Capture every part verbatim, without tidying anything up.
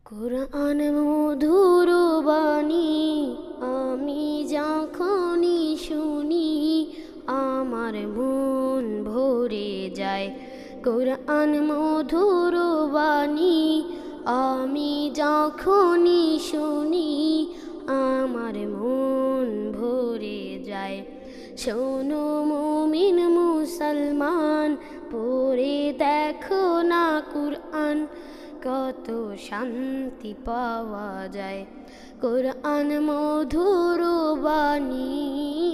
কুরআন মধুর বাণী আমি যখনই শুনি আমার মন ভরে যায়। কুরআন মধুর বাণী আমি যখনই শুনি আমার মন ভরে যায়। শোনো মুমিন মুসলমান, পড়ে দেখো না কুরআন, কত শান্তি পাওয়া যায়। কুরআন মধুর বাণী,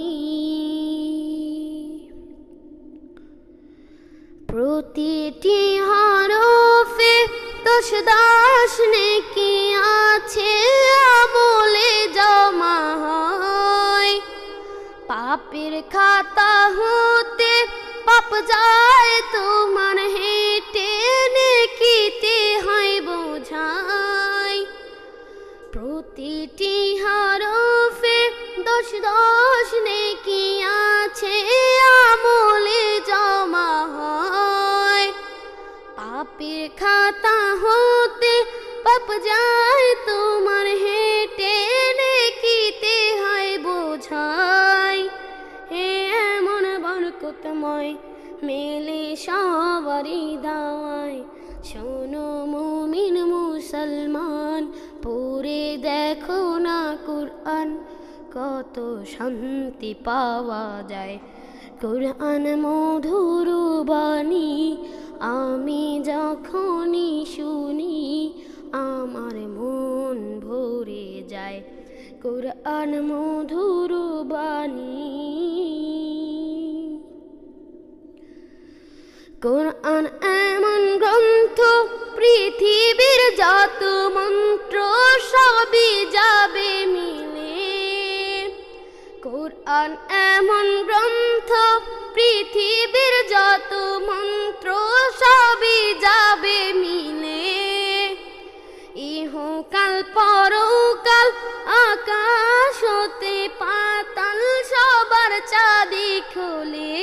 প্রতিটি হরফে দশ দশ নেকি আছে, আমলে জমা হয়। পাপের খাতা হতে পাপ যায় তোমার হেঁটে, নেকিতে হয় বোঝাই। প্রতিটি হরফে দশ দশ নেকি আছে, আমলে জমা হয়। পাপের খাতা হতে পাপ যায় তোমার হেঁটে, নেকিতে হয় বোঝাই। হে এমন বরকতময় মেলে সবারই দাওয়ায়। শোনো মুমিন মুসলমান, পড়ে দেখো না কুরআন, কত শান্তি পাওয়া যায়। কুরআন মধুর বাণী আমি যখনই শুনি আমার মন ভরে যায়। কুরআন মধুর বাণী, কুরআন এমন গ্রন্থ পৃথিবীর যত মন্ত্র সবই যাবে মিলে। কুরআন এমন গ্রন্থ পৃথিবীর যত মন্ত্র সবই যাবে মিলে। ইহকাল পরকাল আকাশ হতে পাতাল সবার চাবি খোলে।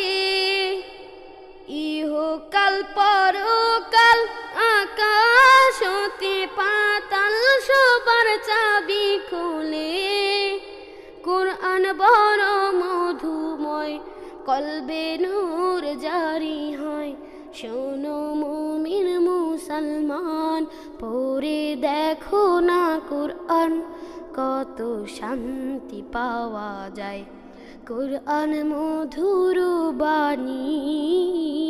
ইহকাল পরকাল আকাশ হতে পাতাল সবার চাবি খোলে। কুরআন বড় মধুময়, কলবে নূর জারি হয়। শোনো মুমিন মুসলমান, পড়ে দেখো না কুরআন, কত শান্তি পাওয়া যায়। কুরআন মধুর বাণী।